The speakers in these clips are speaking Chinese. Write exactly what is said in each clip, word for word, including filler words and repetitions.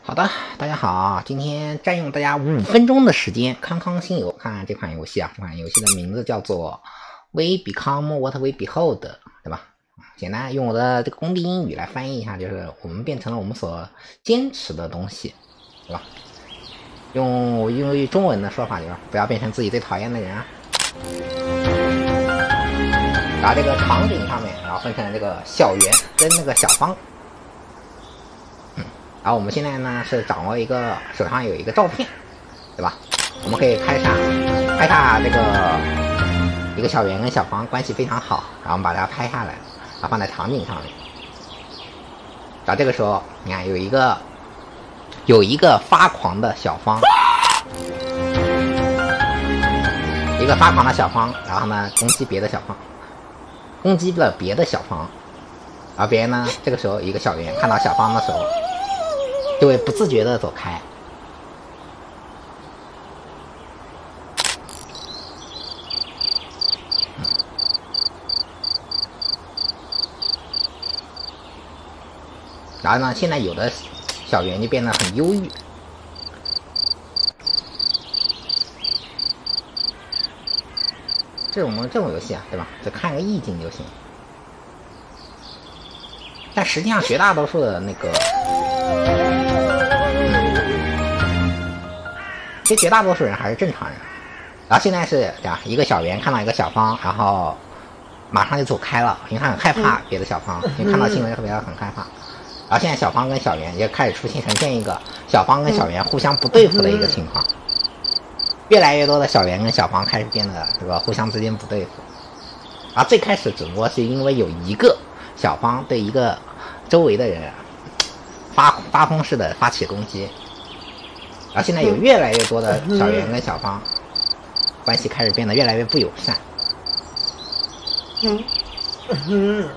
好的，大家好，今天占用大家五分钟的时间，康康新游看这款游戏啊，这款游戏的名字叫做 We Become What We Behold， 对吧？简单用我的这个工地英语来翻译一下，就是我们变成了我们所坚持的东西，对吧？用用中文的说法就是不要变成自己最讨厌的人啊。然后这个场景上面，然后分成这个小圆跟那个小方。然后我们现在呢是掌握一个手上有一个照片，对吧？我们可以拍下拍下这个一个小圆跟小方关系非常好，然后我们把它拍下来，然后放在场景上面。然后这个时候，你看有一个有一个发狂的小方，一个发狂的小方，然后呢攻击别的小方，攻击了别的小方，然后别人呢这个时候一个小圆看到小方的时候，就会不自觉的走开。然后呢，现在有的小圆就变得很忧郁。这种这种游戏啊，对吧？就看个意境就行。但实际上，绝大多数的那个。其实绝大多数人还是正常人，然后现在是对吧？一个小圆看到一个小方，然后马上就走开了，因为他很害怕别的小方，因为看到新闻特别很害怕。然后现在小方跟小圆也开始出现呈现一个小方跟小圆互相不对付的一个情况，越来越多的小圆跟小方开始变得这个互相之间不对付。然后最开始只不过是因为有一个小方对一个周围的人发发疯式的发起攻击。然后现在有越来越多的小圆跟小方关系开始变得越来越不友善。嗯嗯。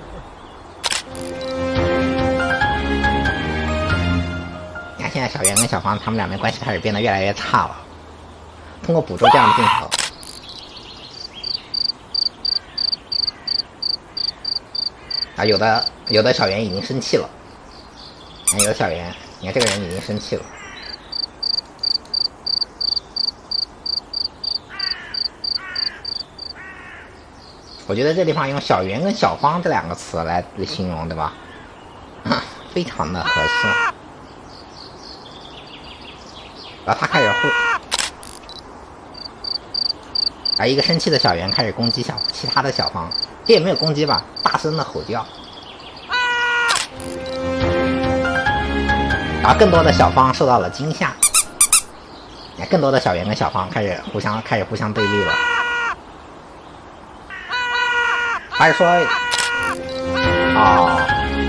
你看现在小圆跟小方他们两边关系开始变得越来越差了。通过捕捉这样的镜头，啊，有的有的小圆已经生气了，有的小圆，你看这个人已经生气了。我觉得这地方用小圆跟小方这两个词来形容，对吧？非常的合适。然后他开始会，啊，一个生气的小圆开始攻击小其他的小方，这也没有攻击吧，大声的吼叫。然后更多的小方受到了惊吓，更多的小圆跟小方开始互相开始互相对立了。还是说，哦，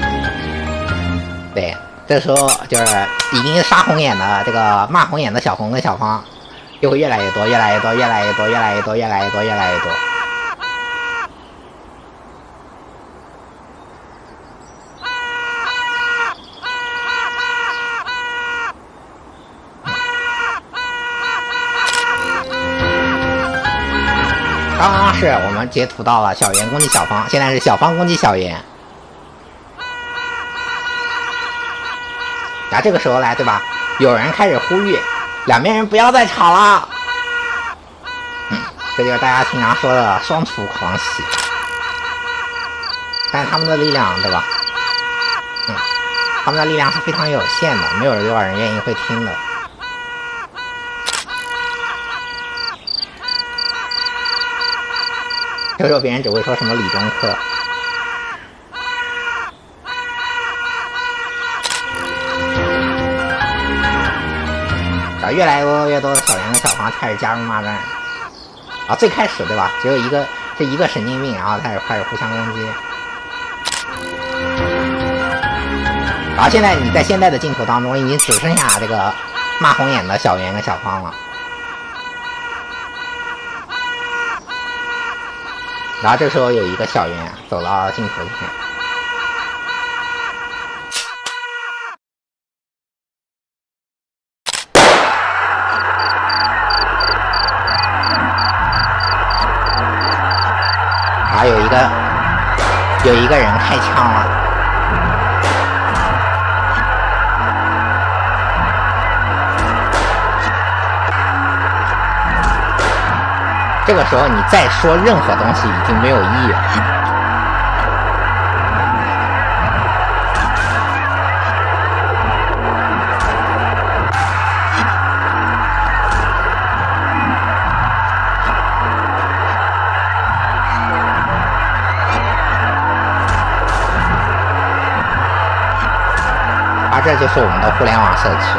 对，这时候就是已经杀红眼的这个骂红眼的小红跟小方，就会越来越多，越来越多，越来越多，越来越多，越来越多，越来越多。刚刚是我们截图到了小圆攻击小方，现在是小方攻击小圆。然后这个时候来，对吧？有人开始呼吁，两边人不要再吵了。嗯，这就是大家经常说的双厨狂喜。但是他们的力量，对吧？嗯，他们的力量是非常有限的，没有多少人愿意会听的。这时候别人只会说什么理中客。啊，越来越多越多的小圆跟小方开始加入骂战。啊，最开始对吧？只有一个这一个神经病，然后开始开始互相攻击。然后现在你在现在的镜头当中，已经只剩下这个骂红眼的小圆跟小方了。然后这时候有一个小圆走到镜头前，然后有一个有一个人开枪了， 这个时候你再说任何东西已经没有意义了。而这就是我们的互联网社区。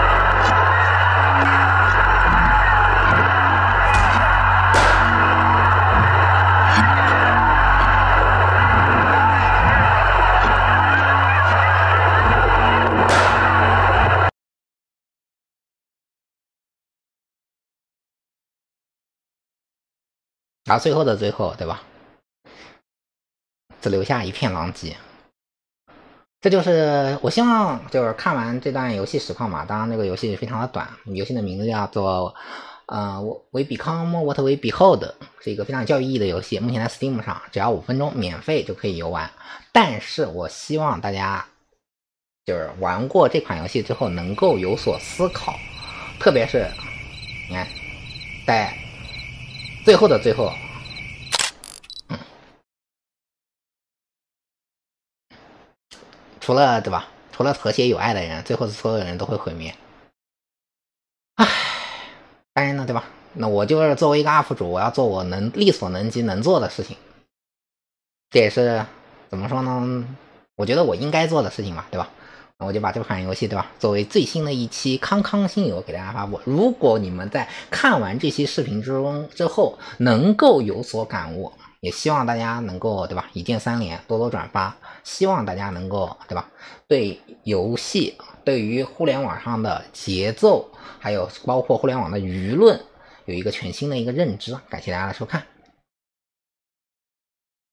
然后最后的最后，对吧？只留下一片狼藉。这就是我希望，就是看完这段游戏实况嘛。当然，这个游戏非常的短，游戏的名字叫做呃 We Become What We Behold， 是一个非常有教育意义的游戏。目前在 Steam 上只要五分钟，免费就可以游玩。但是我希望大家就是玩过这款游戏之后能够有所思考，特别是你看在最后的最后。除了对吧？除了和谐有爱的人，最后所有人都会毁灭。唉，当然呢，对吧？那我就是作为一个 U P 主，我要做我能力所能及能做的事情。这也是怎么说呢？我觉得我应该做的事情嘛，对吧？那我就把这款游戏，对吧？作为最新的一期康康新游给大家发布。如果你们在看完这期视频之中之后能够有所感悟，也希望大家能够，对吧？一键三连，多多转发。希望大家能够，对吧？对游戏，对于互联网上的节奏，还有包括互联网的舆论，有一个全新的一个认知。感谢大家的收看。